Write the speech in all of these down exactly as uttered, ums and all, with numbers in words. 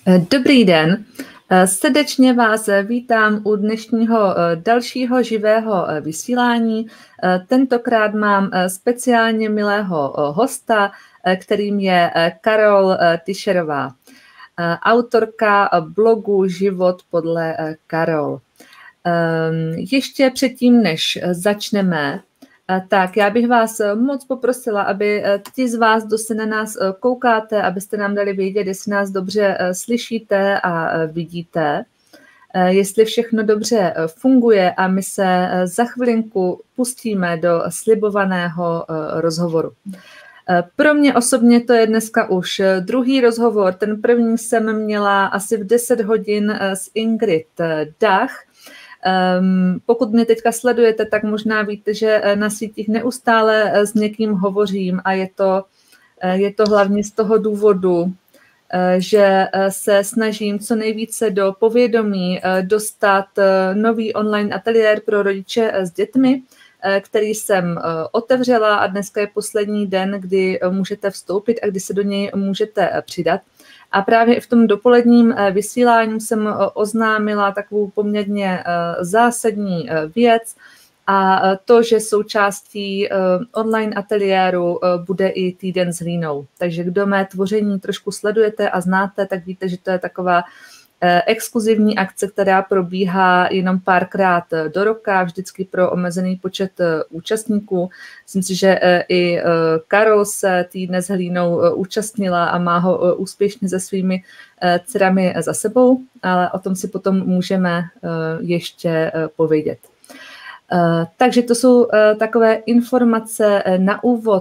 Dobrý den, srdečně vás vítám u dnešního dalšího živého vysílání. Tentokrát mám speciálně milého hosta, kterým je Karol Tyšerová, autorka blogu Život podle Karol. Ještě předtím, než začneme, tak já bych vás moc poprosila, aby ti z vás, kdo se na nás koukáte, abyste nám dali vědět, jestli nás dobře slyšíte a vidíte, jestli všechno dobře funguje, a my se za chvilinku pustíme do slibovaného rozhovoru. Pro mě osobně to je dneska už druhý rozhovor. Ten první jsem měla asi v deset hodin s Ingrid Dach. Um, pokud mě teďka sledujete, tak možná víte, že na sítích neustále s někým hovořím, a je to, je to hlavně z toho důvodu, že se snažím co nejvíce do povědomí dostat nový online ateliér pro rodiče s dětmi, který jsem otevřela, a dneska je poslední den, kdy můžete vstoupit a kdy se do něj můžete přidat. A právě v tom dopoledním vysílání jsem oznámila takovou poměrně zásadní věc, a to, že součástí online ateliéru bude i týden s hlínou. Takže kdo mé tvoření trošku sledujete a znáte, tak víte, že to je taková exkluzivní akce, která probíhá jenom párkrát do roka, vždycky pro omezený počet účastníků. Myslím si, že i Karol se týdne s hlínou účastnila a má ho úspěšně se svými dcerami za sebou, ale o tom si potom můžeme ještě povědět. Takže to jsou takové informace na úvod,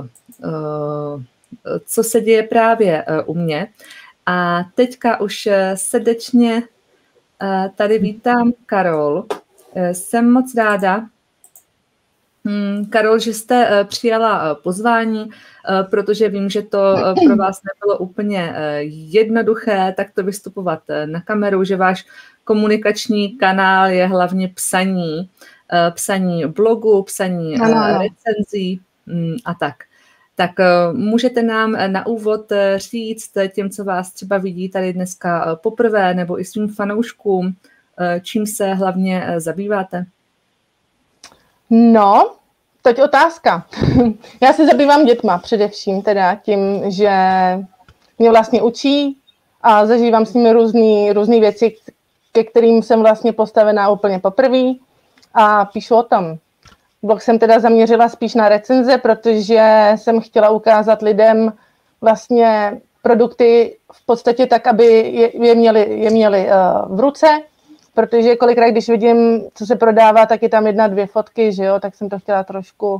co se děje právě u mě. A teďka už srdečně tady vítám Karol. Jsem moc ráda, Karol, že jste přijala pozvání, protože vím, že to pro vás nebylo úplně jednoduché takto vystupovat na kameru, že váš komunikační kanál je hlavně psaní, psaní blogu, psaní recenzí a tak. Tak můžete nám na úvod říct těm, co vás třeba vidí tady dneska poprvé, nebo i svým fanouškům, čím se hlavně zabýváte? No, teď otázka. Já se zabývám dětma především, teda tím, že mě vlastně učí a zažívám s nimi různý, různý věci, ke kterým jsem vlastně postavená úplně poprvé, a píšu o tom. Blog jsem teda zaměřila spíš na recenze, protože jsem chtěla ukázat lidem vlastně produkty v podstatě tak, aby je, je měli, je měli uh, v ruce, protože kolikrát, když vidím, co se prodává, tak je tam jedna, dvě fotky, že jo, tak jsem to chtěla trošku,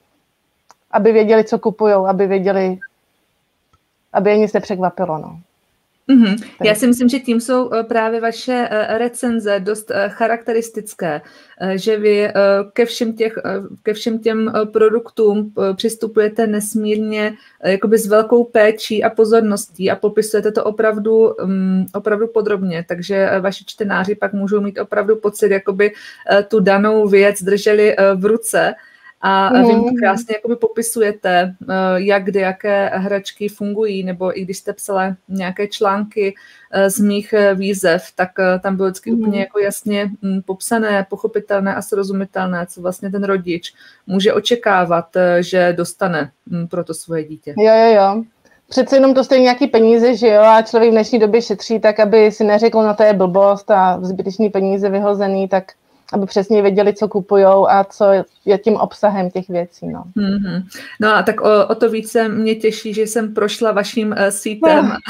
aby věděli, co kupujou, aby věděli, aby je nic nepřekvapilo, no. Mm-hmm. Já si myslím, že tím jsou právě vaše recenze dost charakteristické, že vy ke všem, těch, ke všem těm produktům přistupujete nesmírně jakoby s velkou péčí a pozorností a popisujete to opravdu, opravdu podrobně, takže vaši čtenáři pak můžou mít opravdu pocit, jakoby tu danou věc drželi v ruce. A vy to krásně jakoby popisujete, jak kdy jaké hračky fungují, nebo i když jste psala nějaké články z mých výzev, tak tam bylo vždycky úplně jako jasně popsané, pochopitelné a srozumitelné, co vlastně ten rodič může očekávat, že dostane pro to svoje dítě. Jo, jo, jo. Přece jenom to stojí nějaký peníze, že jo, a člověk v dnešní době šetří tak, aby si neřekl, no to je blbost a zbytečný peníze vyhozený, tak aby přesně věděli, co kupujou a co je tím obsahem těch věcí. No, mm-hmm. No a tak o, o to více mě těší, že jsem prošla vaším uh, sítem. No.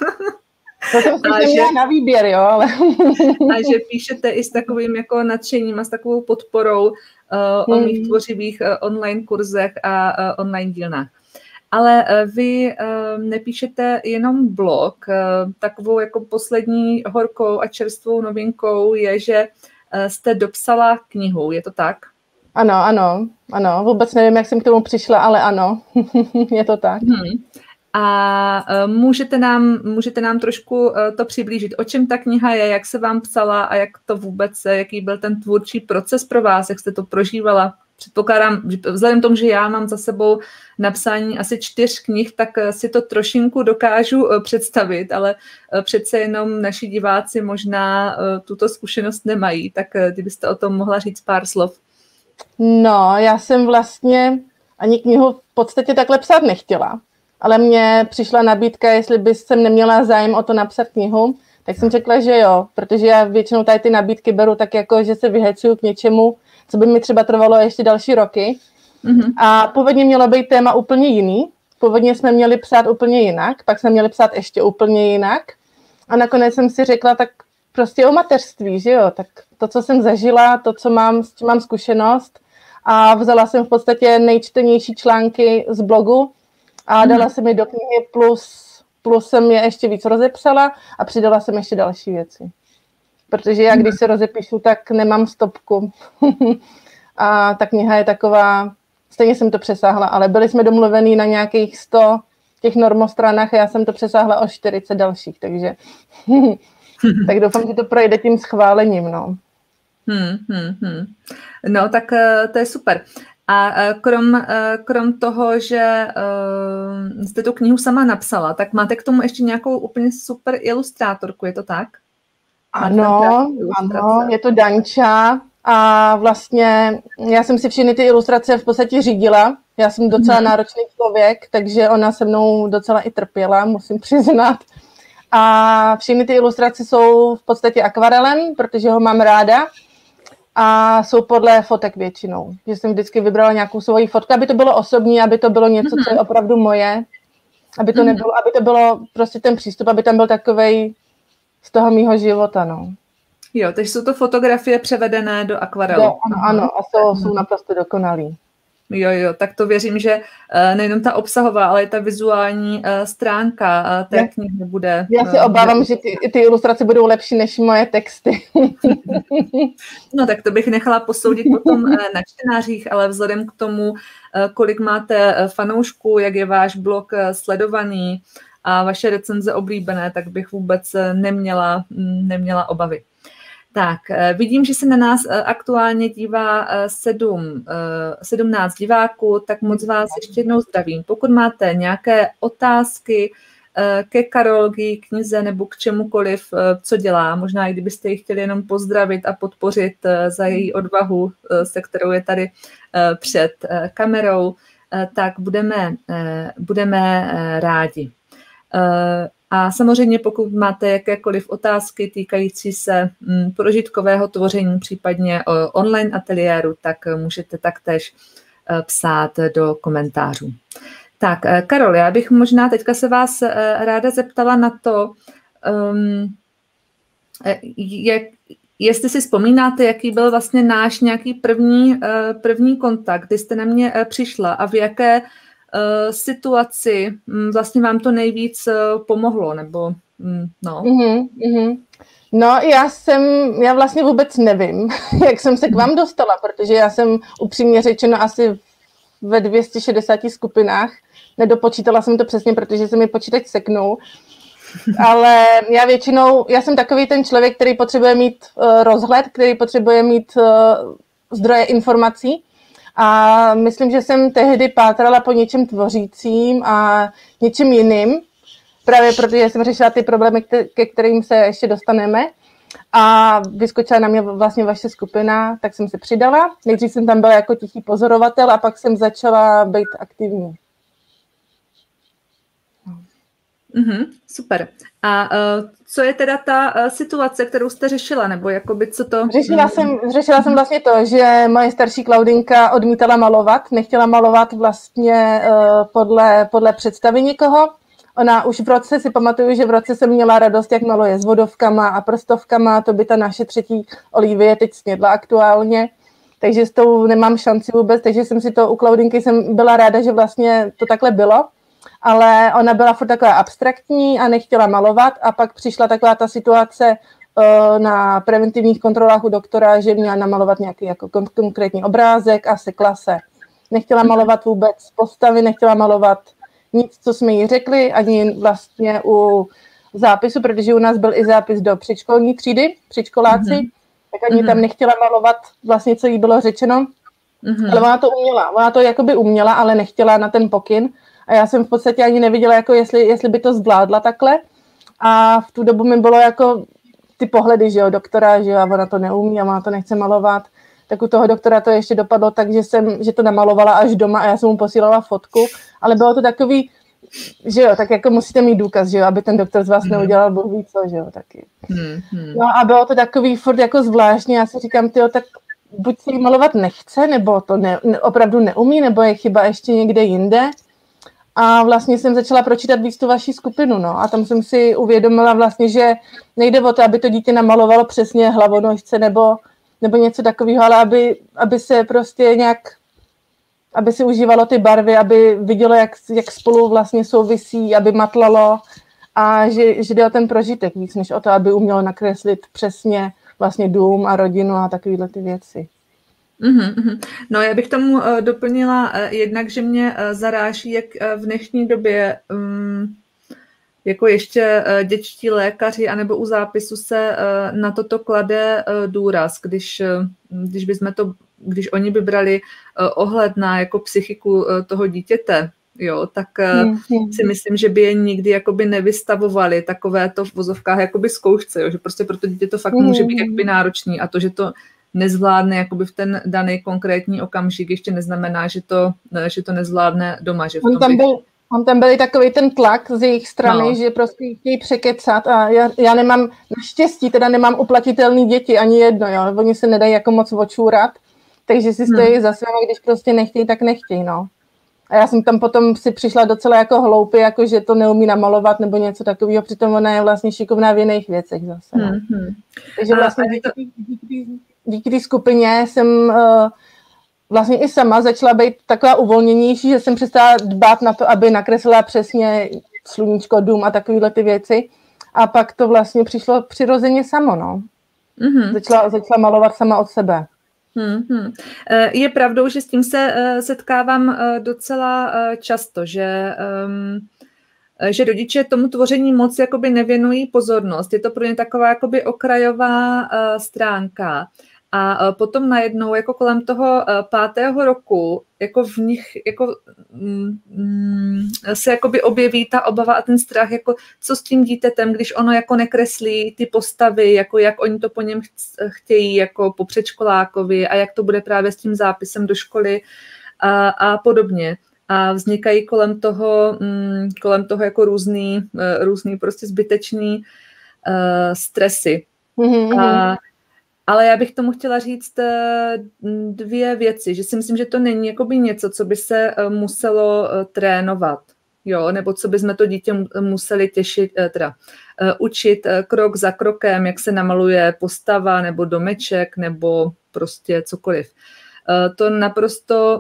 To jsem si měla na výběr, jo. Ale... a že píšete i s takovým jako nadšením a s takovou podporou uh, mm. o mých tvořivých uh, online kurzech a uh, online dílnách. Ale uh, vy uh, nepíšete jenom blog. Uh, takovou jako poslední horkou a čerstvou novinkou je, že jste dopsala knihu, je to tak? Ano, ano, ano. Vůbec nevím, jak jsem k tomu přišla, ale ano, je to tak. Hmm. A můžete nám, můžete nám trošku to přiblížit, o čem ta kniha je, jak se vám psala a jak to vůbec, jaký byl ten tvůrčí proces pro vás, jak jste to prožívala? předpokládám, vzhledem k tomu, že já mám za sebou napsání asi čtyř knih, tak si to trošinku dokážu představit, ale přece jenom naši diváci možná tuto zkušenost nemají, tak kdybyste o tom mohla říct pár slov. No, já jsem vlastně ani knihu v podstatě takhle psát nechtěla, ale mně přišla nabídka, jestli by jsem neměla zájem o to napsat knihu, tak jsem řekla, že jo, protože já většinou tady ty nabídky beru tak jako, že se vyhecuju k něčemu, co by mi třeba trvalo ještě další roky. Mm-hmm. A původně mělo být téma úplně jiný, původně jsme měli psát úplně jinak, pak jsme měli psát ještě úplně jinak a nakonec jsem si řekla, tak prostě o mateřství, že jo, tak to, co jsem zažila, to, co mám, s tím mám zkušenost a vzala jsem v podstatě nejčtenější články z blogu a dala mm-hmm. jsem je do knihy plus plus jsem je ještě víc rozepsala a přidala jsem ještě další věci. Protože já, když se rozepíšu, tak nemám stopku. A ta kniha je taková, stejně jsem to přesáhla, ale byli jsme domluvení na nějakých sto těch normostranách a já jsem to přesáhla o čtyřicet dalších, takže tak doufám, že to projde tím schválením, no. Hmm, hmm, hmm. No, tak to je super. A krom, krom toho, že uh, jste tu knihu sama napsala, tak máte k tomu ještě nějakou úplně super ilustrátorku, je to tak? Ano, ano, je to Danča a vlastně já jsem si všechny ty ilustrace v podstatě řídila. Já jsem docela náročný člověk, takže ona se mnou docela i trpěla, musím přiznat. A všechny ty ilustrace jsou v podstatě akvarelem, protože ho mám ráda. A jsou podle fotek většinou. Že jsem vždycky vybrala nějakou svoji fotku, aby to bylo osobní, aby to bylo něco, co je opravdu moje. Aby to nebylo, aby to bylo prostě ten přístup, aby tam byl takovej z toho mýho života, no. Jo, takže jsou to fotografie převedené do akvarelu. Do, ano, ano, a jsou, jsou naprosto dokonalý. Jo, jo, tak to věřím, že nejenom ta obsahová, ale i ta vizuální stránka té knihy bude... Já se obávám, že ty, ty ilustrace budou lepší než moje texty. No tak to bych nechala posoudit potom na čtenářích, ale vzhledem k tomu, kolik máte fanoušků, jak je váš blog sledovaný a vaše recenze oblíbené, tak bych vůbec neměla, neměla obavy. Tak, vidím, že se na nás aktuálně dívá sedm, sedmnáct diváků, tak moc vás ještě jednou zdravím. Pokud máte nějaké otázky ke Karolky, knize nebo k čemukoliv, co dělá, možná i kdybyste ji chtěli jenom pozdravit a podpořit za její odvahu, se kterou je tady před kamerou, tak budeme, budeme rádi. A samozřejmě pokud máte jakékoliv otázky týkající se prožitkového tvoření, případně online ateliéru, tak můžete taktéž psát do komentářů. Tak, Karol, já bych možná teďka se vás ráda zeptala na to, um, jak, jestli si vzpomínáte, jaký byl vlastně náš nějaký první, první kontakt, kdy jste na mě přišla a v jaké situaci vlastně vám to nejvíc pomohlo, nebo no. Mm-hmm, mm-hmm. No, já jsem, já vlastně vůbec nevím, jak jsem se k vám dostala, protože já jsem upřímně řečeno asi ve dvě stě šedesáti skupinách, nedopočítala jsem to přesně, protože se mi počítač seknul, ale já většinou, já jsem takový ten člověk, který potřebuje mít uh, rozhled, který potřebuje mít uh, zdroje informací. A myslím, že jsem tehdy pátrala po něčem tvořícím a něčem jiným, právě protože jsem řešila ty problémy, ke kterým se ještě dostaneme. A vyskočila na mě vlastně vaše skupina, tak jsem se přidala. Nejdřív jsem tam byla jako tichý pozorovatel a pak jsem začala být aktivní. Mm-hmm, super. A uh, co je teda ta uh, situace, kterou jste řešila, nebo jakoby co to... Řešila jsem, řešila jsem vlastně to, že moje starší Klaudinka odmítala malovat, nechtěla malovat vlastně uh, podle, podle představy někoho. Ona už v roce, si pamatuju, že v roce jsem měla radost, jak maluje s vodovkama a prstovkama, to by ta naše třetí Olivie teď snědla aktuálně, takže s tou nemám šanci vůbec, takže jsem si to u Klaudinky jsem byla ráda, že vlastně to takhle bylo. Ale ona byla furt taková abstraktní a nechtěla malovat a pak přišla taková ta situace uh, na preventivních kontrolách u doktora, že měla namalovat nějaký jako kon- konkrétní obrázek a sekla se. Nechtěla malovat vůbec postavy, nechtěla malovat nic, co jsme jí řekli, ani vlastně u zápisu, protože u nás byl i zápis do předškolní třídy, předškoláci, mm-hmm. tak ani mm-hmm. tam nechtěla malovat vlastně, co jí bylo řečeno. Mm-hmm. Ale ona to uměla, ona to jakoby uměla, ale nechtěla na ten pokyn a já jsem v podstatě ani neviděla, jako jestli, jestli by to zvládla takhle a v tu dobu mi bylo jako ty pohledy, že jo, doktora, že jo, a ona to neumí a ona to nechce malovat, tak u toho doktora to ještě dopadlo tak, že, jsem, že to namalovala až doma a já jsem mu posílala fotku, ale bylo to takový, že jo, tak jako musíte mít důkaz, že jo, aby ten doktor z vás hmm. neudělal Bůh ví co, že jo, taky. Hmm. Hmm. No a bylo to takový furt jako zvláštní, já si říkám, tyjo, tak buď se jí malovat nechce, nebo to ne, ne, opravdu neumí, nebo je chyba ještě někde jinde. A vlastně jsem začala pročítat víc tu vaši skupinu, no. A tam jsem si uvědomila vlastně, že nejde o to, aby to dítě namalovalo přesně hlavonožce nebo, nebo něco takového, ale aby, aby se prostě nějak, aby si užívalo ty barvy, aby vidělo, jak, jak spolu vlastně souvisí, aby matlalo a že, že jde o ten prožitek víc, než o to, aby umělo nakreslit přesně vlastně dům a rodinu a takovéhle ty věci. Mm-hmm. No já bych tomu uh, doplnila uh, jednak, že mě uh, zaráží, jak uh, v dnešní době um, jako ještě uh, dětští lékaři anebo u zápisu se uh, na toto klade uh, důraz, když, uh, když bychom to, když oni by brali uh, ohled na jako psychiku uh, toho dítěte, jo, tak uh, mm-hmm. si myslím, že by je nikdy jakoby nevystavovali takovéto v vozovkách jakoby zkoušce, jo, že prostě pro to dítě to fakt mm-hmm. může být jakoby náročný a to, že to nezvládne jakoby v ten daný konkrétní okamžik, ještě neznamená, že to, že to nezvládne doma. Že v tom on, tam bych... byl, on tam byl takový ten tlak z jejich strany, no. Že prostě chtějí překecat a já, já nemám, naštěstí teda nemám uplatitelný děti, ani jedno, jo, oni se nedají jako moc očůrat, takže si stojí hmm. za svým, když prostě nechtějí, tak nechtějí, no. A já jsem tam potom si přišla docela jako hloupě, jako že to neumí namalovat nebo něco takového, přitom ona je vlastně šikovná v jiných věcech zase. No. Hmm. Takže vlastně to... díky, díky, díky té skupině jsem uh, vlastně i sama začala být taková uvolněnější, že jsem přestala dbát na to, aby nakreslila přesně sluníčko, dům a takovéhle ty věci. A pak to vlastně přišlo přirozeně samo, no. Mm-hmm. Začala, začala malovat sama od sebe. Hmm. Je pravdou, že s tím se setkávám docela často, že, že rodiče tomu tvoření moc jakoby nevěnují pozornost. Je to pro ně taková jakoby okrajová stránka. A potom najednou, jako kolem toho pátého roku, jako v nich jako, mm, se jakoby objeví ta obava a ten strach, jako co s tím dítětem, když ono jako nekreslí ty postavy, jako jak oni to po něm chtějí, jako po předškolákovi a jak to bude právě s tím zápisem do školy a, a podobně. A vznikají kolem toho, mm, kolem toho jako různý, různý prostě zbytečný uh, stresy. Mm-hmm. A ale já bych tomu chtěla říct dvě věci, že si myslím, že to není jakoby něco, co by se muselo trénovat, jo, nebo co by jsme to dítě museli těšit, teda učit krok za krokem, jak se namaluje postava nebo domeček nebo prostě cokoliv. To naprosto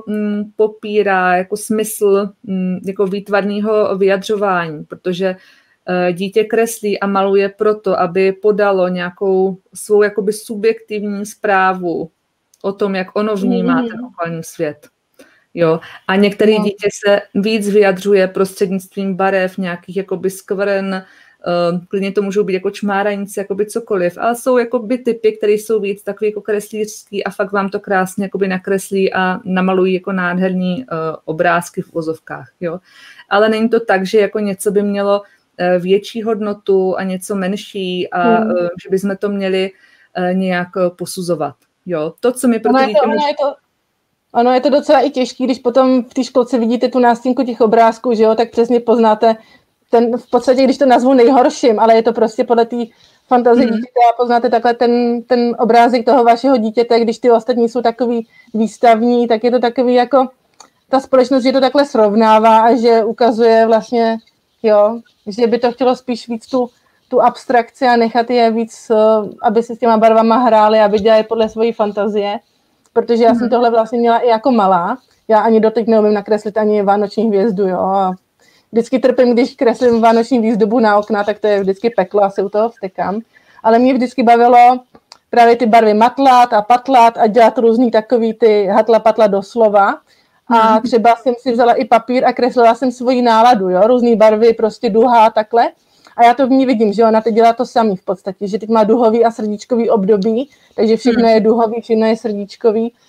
popírá jako smysl jako výtvarného vyjadřování, protože dítě kreslí a maluje proto, aby podalo nějakou svou jakoby subjektivní zprávu o tom, jak ono vnímá ten okolní svět. Jo. A některé no. dítě se víc vyjadřuje prostřednictvím barev, nějakých jakoby skvrn, uh, klidně to můžou být jako čmáranice, jakoby cokoliv, ale jsou jakoby typy, které jsou víc takový jako kreslířský a fakt vám to krásně jakoby nakreslí a namalují jako nádherný uh, obrázky v vozovkách. Jo. Ale není to tak, že jako něco by mělo větší hodnotu a něco menší a hmm. že bychom to měli nějak posuzovat. Jo, to, co mi pro ono, to dítě... Ono, ono, je to, ono je to docela i těžké, když potom v té školce vidíte tu nástěnku těch obrázků, že jo, tak přesně poznáte ten, v podstatě, když to nazvu nejhorším, ale je to prostě podle té fantazie hmm. dítěte a poznáte takhle ten, ten obrázek toho vašeho dítěte, když ty ostatní jsou takový výstavní, tak je to takový jako ta společnost, že to takhle srovnává a že ukazuje vlastně, jo, že by to chtělo spíš víc tu, tu abstrakci a nechat je víc, aby se s těma barvama hráli, aby dělali podle svojí fantazie, protože já mm. jsem tohle vlastně měla i jako malá. Já ani doteď neumím nakreslit ani vánoční hvězdu, jo. A vždycky trpím, když kreslím vánoční výzdobu na okna, tak to je vždycky peklo, asi u toho vstekám. Ale mě vždycky bavilo právě ty barvy matlat a patlat a dělat různý takový ty hatla patla doslova. A třeba jsem si vzala i papír a kreslila jsem svoji náladu, jo, různý barvy, prostě duha, takhle. A já to v ní vidím, že ona teď dělá to samý v podstatě, že teď má duhový a srdíčkový období, takže všechno je duhový, všechno je srdíčkový.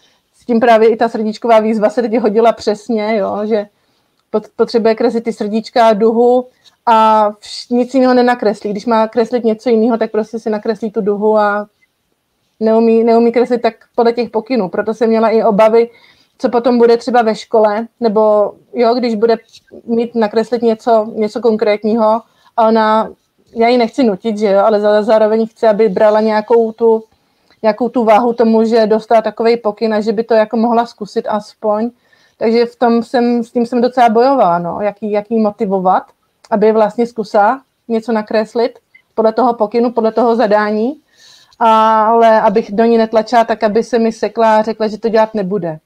tím právě i ta srdíčková výzva se teď hodila přesně, jo, že potřebuje kreslit ty srdíčka, duhu a nic jiného nenakreslí. Když má kreslit něco jiného, tak prostě si nakreslí tu duhu a neumí, neumí kreslit tak podle těch pokynů. Proto jsem měla i obavy, co potom bude třeba ve škole, nebo jo, když bude mít nakreslit něco, něco konkrétního a ona, já ji nechci nutit, že jo, ale zároveň chci, aby brala nějakou tu, nějakou tu váhu tomu, že dostala takovej pokyn a že by to jako mohla zkusit aspoň. Takže v tom jsem, s tím jsem docela bojovala, no, jak jí, jak jí motivovat, aby vlastně zkusila něco nakreslit podle toho pokynu, podle toho zadání, ale abych do ní netlačila, tak aby se mi sekla a řekla, že to dělat nebude.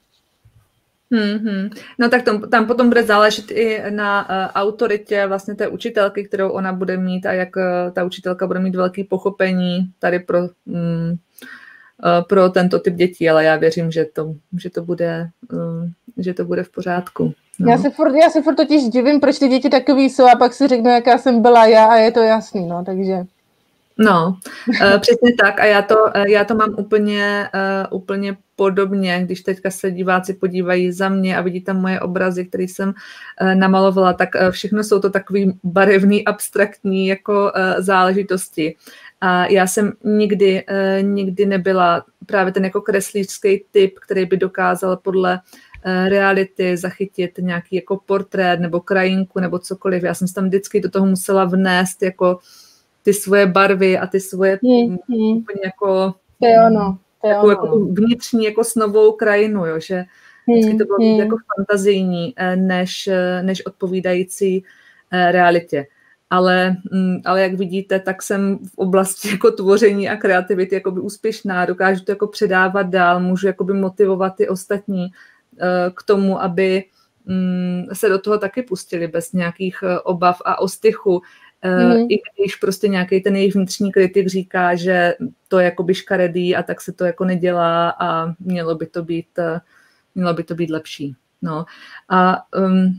Hmm, no tak tam, tam potom bude záležet i na uh, autoritě vlastně té učitelky, kterou ona bude mít a jak uh, ta učitelka bude mít velké pochopení tady pro, um, uh, pro tento typ dětí, ale já věřím, že to, že to, bude, uh, že to bude v pořádku. No. Já se furt, já se furt totiž divím, proč ty děti takový jsou a pak si řeknu, jaká jsem byla já a je to jasný, no, takže... No, uh, přesně tak a já to, uh, já to mám úplně, uh, úplně podobně, když teďka se diváci podívají za mě a vidí tam moje obrazy, které jsem uh, namalovala, tak uh, všechno jsou to takový barevný, abstraktní jako uh, záležitosti. A já jsem nikdy, uh, nikdy nebyla právě ten jako kreslířský typ, který by dokázal podle uh, reality zachytit nějaký jako portrét nebo krajinku nebo cokoliv. Já jsem si tam vždycky do toho musela vnést jako ty svoje barvy a ty svoje hmm, hmm. úplně jako, to je ono, to je jako, ono. jako vnitřní jako snovou krajinu, jo, že vždycky to bylo hmm. jako fantazijní než, než odpovídající realitě. Ale, ale jak vidíte, tak jsem v oblasti jako tvoření a kreativity jakoby úspěšná, dokážu to jako předávat dál, můžu jakoby motivovat ty ostatní k tomu, aby se do toho taky pustili bez nějakých obav a ostychu. Mm. I když prostě nějaký ten jejich vnitřní kritik říká, že to je jakoby škaredý a tak se to jako nedělá a mělo by to být, mělo by to být lepší. No. A, um,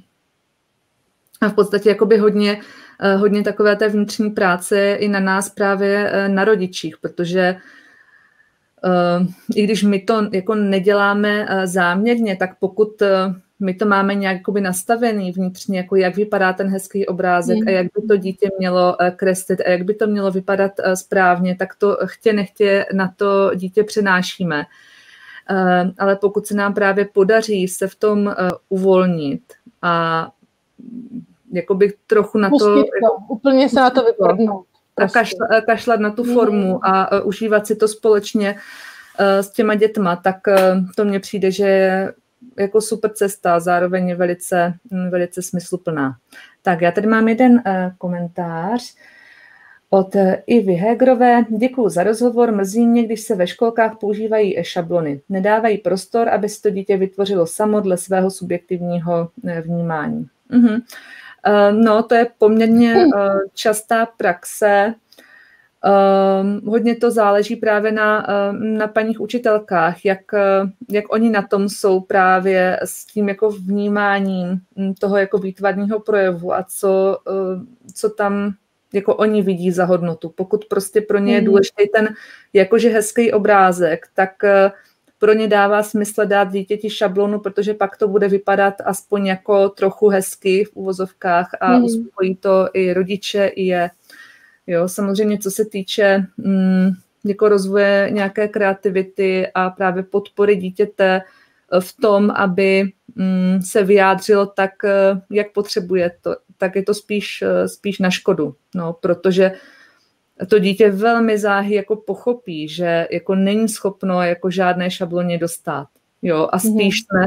a v podstatě jakoby hodně, hodně takové té vnitřní práce i na nás právě na rodičích, protože uh, i když my to jako neděláme záměrně, tak pokud my to máme nějak nastavený vnitřně, jako jak vypadá ten hezký obrázek mm. a jak by to dítě mělo kreslit a jak by to mělo vypadat správně, tak to chtě nechtě na to dítě přenášíme. Ale pokud se nám právě podaří se v tom uvolnit a jakoby trochu na Pustit to... to jako, úplně se na to vypadnout. A kašla, kašlat na tu formu a užívat si to společně s těma dětma, tak to mně přijde, že je jako super cesta, zároveň je velice, velice smysluplná. Tak, já tady mám jeden uh, komentář od uh, Ivy Hegerové. Děkuju za rozhovor, mrzí mě, když se ve školkách používají šablony. Nedávají prostor, aby si to dítě vytvořilo samo dle svého subjektivního uh, vnímání. Uh-huh. Uh, no, to je poměrně uh, častá praxe. Um, hodně to záleží právě na, na paních učitelkách, jak, jak oni na tom jsou právě s tím jako vnímáním toho jako výtvarného projevu a co, co tam jako oni vidí za hodnotu. Pokud prostě pro ně je důležitý ten jakože hezký obrázek, tak pro ně dává smysl dát dítěti šablonu, protože pak to bude vypadat aspoň jako trochu hezky v uvozovkách a mm. uspokojí to i rodiče, i je. Jo, samozřejmě, co se týče mm, jako rozvoje nějaké kreativity a právě podpory dítěte v tom, aby mm, se vyjádřilo tak, jak potřebuje, to, tak je to spíš, spíš na škodu, no, protože to dítě velmi záhy jako pochopí, že jako není schopno jako žádné šabloně dostat. Jo, a spíš jsme,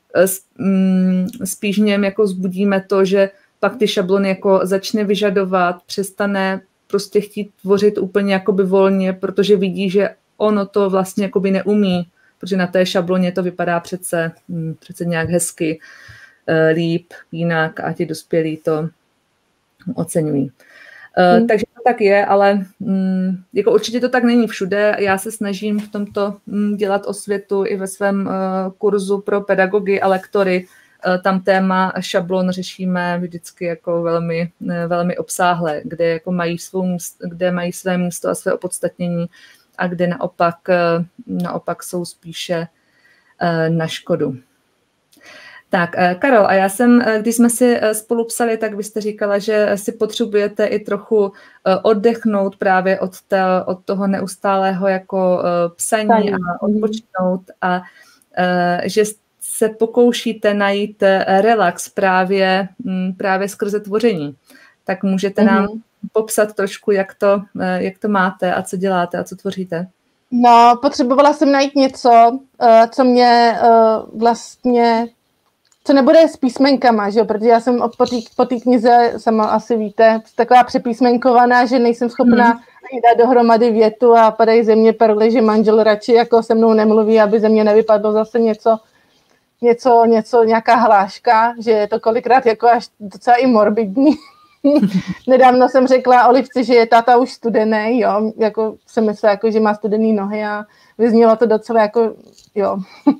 mm, spíš něm jako zbudíme to, že pak ty šablony jako začne vyžadovat, přestane prostě chtít tvořit úplně jakoby volně, protože vidí, že ono to vlastně jakoby neumí, protože na té šabloně to vypadá přece, hm, přece nějak hezky, e, líp, jinak a ti dospělí to oceňují. E, hmm. Takže to tak je, ale hm, jako určitě to tak není všude. Já se snažím v tomto hm, dělat osvětu i ve svém e, kurzu pro pedagogy a lektory. Tam téma šablon řešíme vždycky jako velmi, velmi obsáhle, kde, jako mají svou, kde mají své místo a své opodstatnění a kde naopak, naopak jsou spíše na škodu. Tak, Karol, a já jsem, když jsme si spolu psali, tak vy jste říkala, že si potřebujete i trochu oddechnout právě od, te, od toho neustálého jako psaní Psaní. a odpočinout a že se pokoušíte najít relax právě, právě skrze tvoření. Tak můžete mm-hmm. nám popsat trošku, jak to, jak to máte a co děláte a co tvoříte? No, potřebovala jsem najít něco, co mě vlastně, co nebude s písmenkama, že jo? Protože já jsem po té po té knize, sama asi víte, taková přepísmenkovaná, že nejsem schopná hmm. ani dát dohromady větu a padají ze mě perly, že manžel radši jako se mnou nemluví, aby ze mě nevypadlo zase něco, něco, něco, nějaká hláška, že je to kolikrát jako až docela i morbidní. Nedávno jsem řekla Olivce, že je táta už studený, jo, jako jsem myslela, jako, že má studený nohy a vyznělo to docela jako, jo.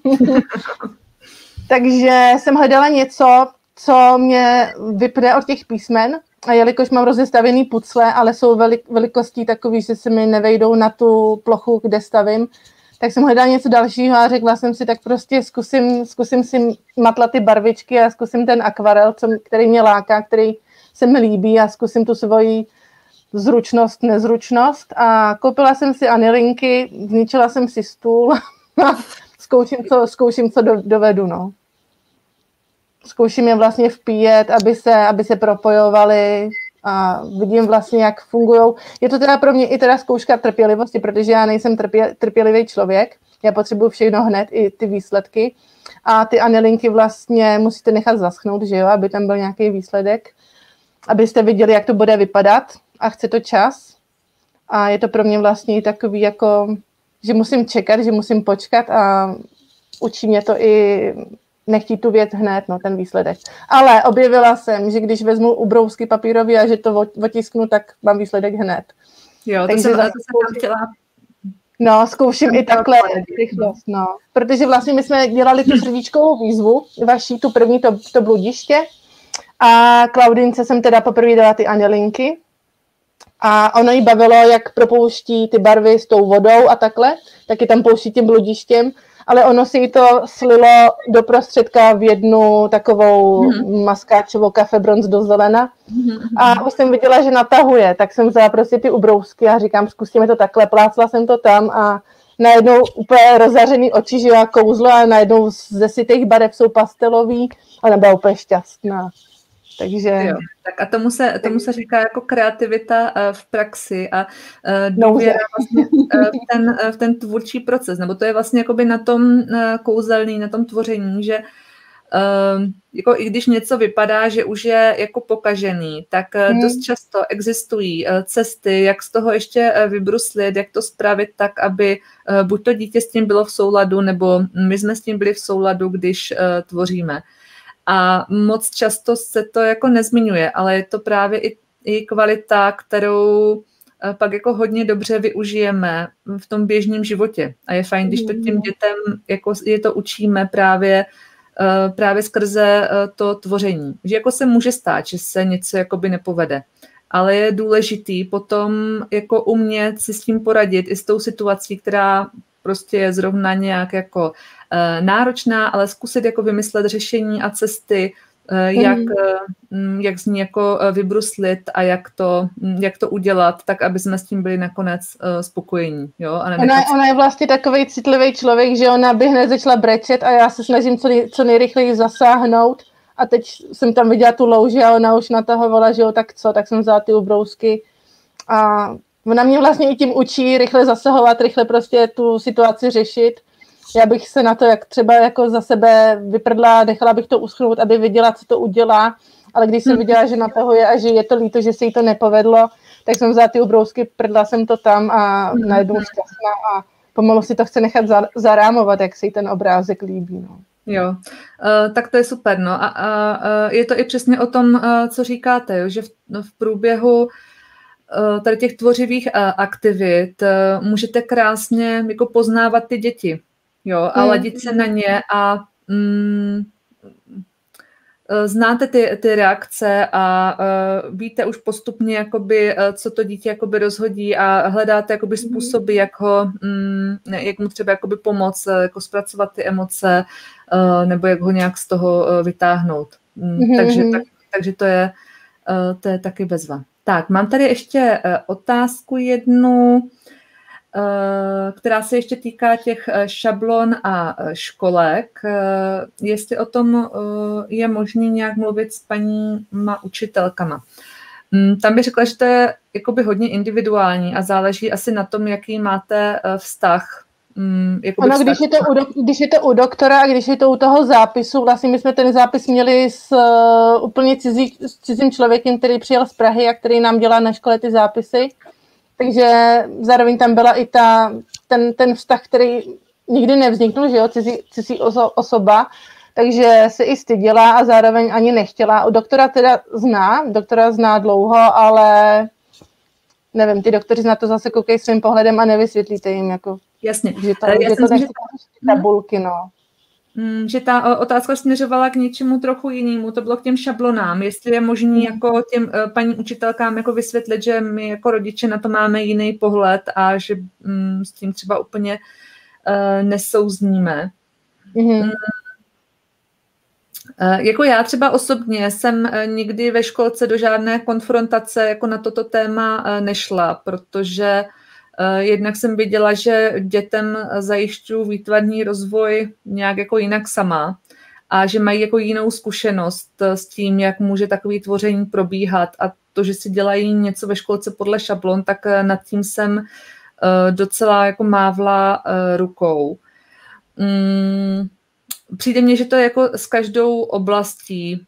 Takže jsem hledala něco, co mě vypne od těch písmen a jelikož mám rozestavený pucle, ale jsou velik, velikostí takový, že se mi nevejdou na tu plochu, kde stavím, tak jsem hledala něco dalšího a řekla jsem si, tak prostě zkusím, zkusím si matlat ty barvičky a zkusím ten akvarel, co, který mě láká, který se mi líbí a zkusím tu svoji zručnost, nezručnost a koupila jsem si anilinky, zničila jsem si stůl a zkouším, co, zkouším, co do, dovedu, no. Zkouším je vlastně vpíjet, aby se, aby se propojovali a vidím vlastně, jak fungujou. Je to teda pro mě i teda zkouška trpělivosti, protože já nejsem trpě, trpělivý člověk, já potřebuji všechno hned, i ty výsledky a ty anilinky vlastně musíte nechat zaschnout, že jo, aby tam byl nějaký výsledek, abyste viděli, jak to bude vypadat a chce to čas. A je to pro mě vlastně takový jako, že musím čekat, že musím počkat a učí mě to i nechtít tu věc hned, no, ten výsledek. Ale objevila jsem, že když vezmu ubrousky papírový a že to otisknu, tak mám výsledek hned. Jo, to Takže jsem, zase, to jsem chtěla... No, zkouším i takhle rychlost, no. Protože vlastně my jsme dělali tu srdíčkovou výzvu, vaší, tu první, to, to bludiště, a Klaudince jsem teda poprvé dala ty anilinky a ono jí bavilo, jak propouští ty barvy s tou vodou a takhle, taky tam pouští tím bludištěm, ale ono si jí to slilo do prostředka v jednu takovou mm. maskáčovou kafe bronz do zelena mm. a už jsem viděla, že natahuje, tak jsem vzala prostě ty ubrousky a říkám, zkusíme to takhle, plácla jsem to tam a najednou úplně rozařený oči, že já kouzlo a najednou ze sytých barev jsou pastelový a ona byla úplně šťastná. Takže... Jo, tak a tomu se, tomu se říká jako kreativita v praxi a důvěra vlastně v ten, v ten tvůrčí proces, nebo to je vlastně jakoby na tom kouzelný, na tom tvoření, že jako i když něco vypadá, že už je jako pokažený, tak hmm. dost často existují cesty, jak z toho ještě vybruslit, jak to spravit tak, aby buď to dítě s tím bylo v souladu, nebo my jsme s tím byli v souladu, když tvoříme. A moc často se to jako nezmiňuje, ale je to právě i, i kvalita, kterou pak jako hodně dobře využijeme v tom běžném životě. A je fajn, když to těm dětem jako je to učíme právě, právě skrze to tvoření. Že jako se může stát, že se něco jakoby nepovede. Ale je důležitý potom jako umět si s tím poradit i s tou situací, která prostě je zrovna nějak jako uh, náročná, ale zkusit jako vymyslet řešení a cesty, uh, jak, mm. uh, jak z ní jako uh, vybruslit a jak to, jak to udělat, tak aby jsme s tím byli nakonec uh, spokojení. Jo? A ona, ona je vlastně takovej citlivý člověk, že ona by hned začala brečet a já se snažím co, nej, co nejrychleji zasáhnout a teď jsem tam viděla tu louži a ona už natahovala, že jo, tak co, tak jsem vzala ty ubrousky a ona mě vlastně i tím učí rychle zasahovat, rychle prostě tu situaci řešit. Já bych se na to jak třeba jako za sebe vyprdla, nechala bych to uschnout, aby viděla, co to udělá. Ale když jsem viděla, že natahuje a že je to líto, že se jí to nepovedlo, tak jsem vzala ty ubrousky, prdla jsem to tam a najednou šťastná a pomalu si to chce nechat zarámovat, jak se jí ten obrázek líbí. No. Jo, uh, tak to je super. No. A, a, a je to i přesně o tom, uh, co říkáte, jo? Že v, no, v průběhu tady těch tvořivých aktivit můžete krásně jako poznávat ty děti, jo, a ladit se na ně a mm, znáte ty, ty reakce a uh, víte už postupně, jakoby, uh, co to dítě jakoby rozhodí a hledáte jakoby způsoby, jak, ho, um, jak mu třeba jakoby pomoct, jako zpracovat ty emoce uh, nebo jak ho nějak z toho uh, vytáhnout. Um, mm-hmm. takže, tak, takže to je, uh, to je taky bezva. Tak, mám tady ještě uh, otázku jednu, která se ještě týká těch šablon a školek. Jestli o tom je možné nějak mluvit s paníma učitelkama. Tam bych řekla, že to je jakoby hodně individuální a záleží asi na tom, jaký máte vztah. Ano, když je, to u, když je to u doktora a když je to u toho zápisu, vlastně my jsme ten zápis měli s uh, úplně cizí, s cizím člověkem, který přijel z Prahy a který nám dělá na škole ty zápisy. Takže zároveň tam byla i ta, ten, ten vztah, který nikdy nevzniknul, že jo, cizí, cizí oso, osoba, takže se i styděla a zároveň ani nechtěla. U doktora teda zná, doktora zná dlouho, ale nevím, ty doktoři na to zase koukají svým pohledem a nevysvětlíte jim, jako, jasně. že to, že to nechci tabulky, no. Že ta otázka směřovala k něčemu trochu jinému, to bylo k těm šablonám, jestli je možné jako těm paní učitelkám jako vysvětlit, že my jako rodiče na to máme jiný pohled a že mm, s tím třeba úplně uh, nesouzníme. Mm-hmm. Uh, jako já třeba osobně jsem uh, nikdy ve školce do žádné konfrontace jako na toto téma uh, nešla, protože jednak jsem viděla, že dětem zajišťuji výtvarný rozvoj nějak jako jinak sama a že mají jako jinou zkušenost s tím, jak může takový tvoření probíhat a to, že si dělají něco ve školce podle šablon, tak nad tím jsem docela jako mávla rukou. Přijde mně, že to je jako s každou oblastí,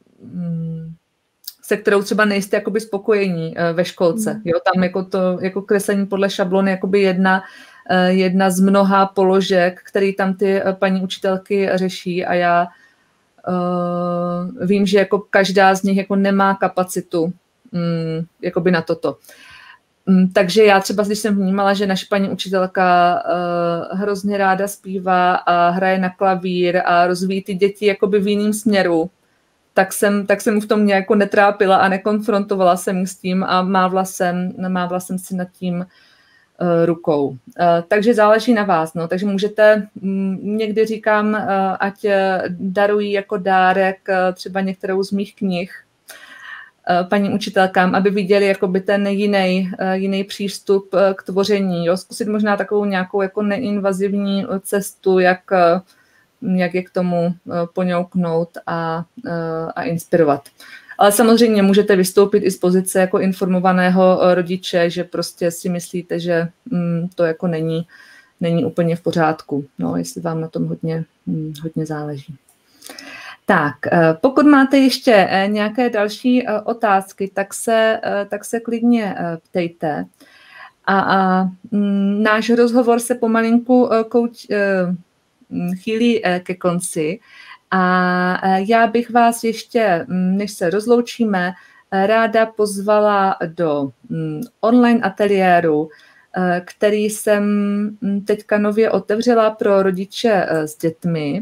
se kterou třeba nejste jakoby spokojení ve školce. Jo, tam jako to jako kreslení podle šablony jakoby jedna, jedna z mnoha položek, který tam ty paní učitelky řeší a já uh, vím, že jako každá z nich jako nemá kapacitu um, jakoby na toto. Um, takže já třeba, když jsem vnímala, že naše paní učitelka uh, hrozně ráda zpívá a hraje na klavír a rozvíjí ty děti jakoby v jiném směru, tak jsem, tak jsem v tom nějak netrápila a nekonfrontovala jsem s tím a mávla jsem, mávla jsem si nad tím uh, rukou. Uh, takže záleží na vás. No. Takže můžete, m, někdy říkám, uh, ať darují jako dárek uh, třeba některou z mých knih uh, paní učitelkám, aby viděli jakoby ten jiný, uh, jiný přístup uh, k tvoření. Jo. Zkusit možná takovou nějakou jako neinvazivní cestu, jak uh, jak je k tomu poňouknout a, a inspirovat. Ale samozřejmě můžete vystoupit i z pozice jako informovaného rodiče, že prostě si myslíte, že to jako není, není úplně v pořádku, no, jestli vám na tom hodně, hodně záleží. Tak, pokud máte ještě nějaké další otázky, tak se, tak se klidně ptejte. A, a náš rozhovor se pomalinku kouč, chýlí ke konci a já bych vás ještě, než se rozloučíme, ráda pozvala do online ateliéru, který jsem teďka nově otevřela pro rodiče s dětmi.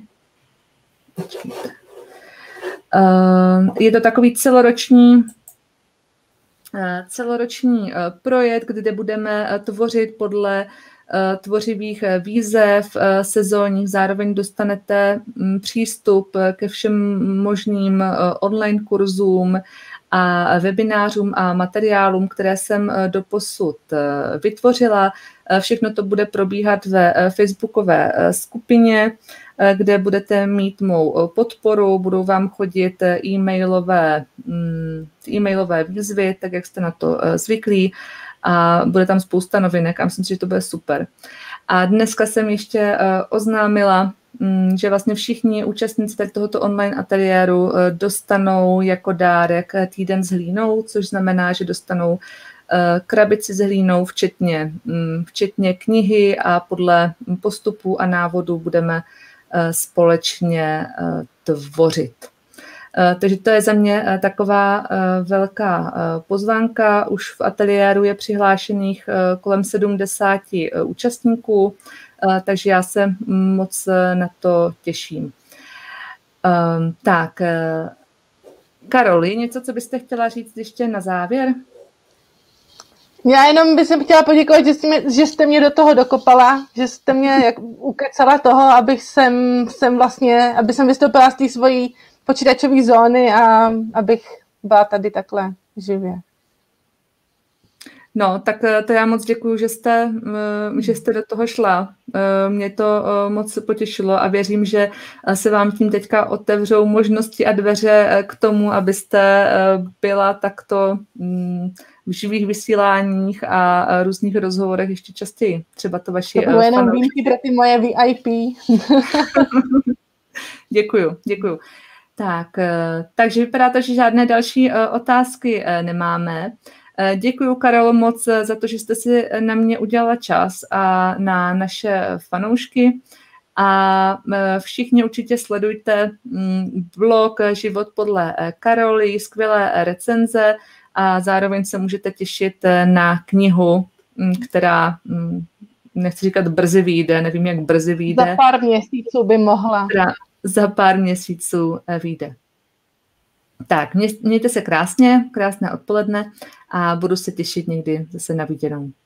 Je to takový celoroční celoroční projekt, kde budeme tvořit podle tvořivých výzev sezónních, zároveň dostanete přístup ke všem možným online kurzům a webinářům a materiálům, které jsem doposud vytvořila. Všechno to bude probíhat ve facebookové skupině, kde budete mít mou podporu, budou vám chodit e-mailové, e-mailové výzvy, tak jak jste na to zvyklí, a bude tam spousta novinek a myslím si, že to bude super. A dneska jsem ještě oznámila, že vlastně všichni účastníci tohoto online ateliéru dostanou jako dárek týden s hlínou, což znamená, že dostanou krabici s hlínou, včetně, včetně knihy a podle postupů a návodů budeme společně tvořit. Takže to je za mě taková velká pozvánka. Už v ateliéru je přihlášených kolem sedmdesáti účastníků, takže já se moc na to těším. Tak, Karoli, něco, co byste chtěla říct ještě na závěr? Já jenom bych chtěla poděkovat, že jste, mě, že jste mě do toho dokopala, že jste mě jak ukecala toho, abych sem, sem vlastně, aby jsem vystoupila z té svojí počítačové zóny a abych byla tady takhle živě. No, tak to já moc děkuju, že jste, že jste do toho šla. Mě to moc potěšilo a věřím, že se vám tím teďka otevřou možnosti a dveře k tomu, abyste byla takto v živých vysíláních a různých rozhovorech ještě častěji. Třeba to vaši To bylo jenom výjimky pro ty moje V I P. Děkuju, děkuju. Tak, takže vypadá to, že žádné další otázky nemáme. Děkuju, Karolo, moc za to, že jste si na mě udělala čas a na naše fanoušky. A všichni určitě sledujte blog Život podle Karoly, skvělé recenze a zároveň se můžete těšit na knihu, která, nechci říkat brzy vyjde, nevím, jak brzy vyjde. Za pár měsíců by mohla. Za pár měsíců vyjde. Tak, mějte se krásně, krásné odpoledne a budu se těšit někdy zase na viděnou.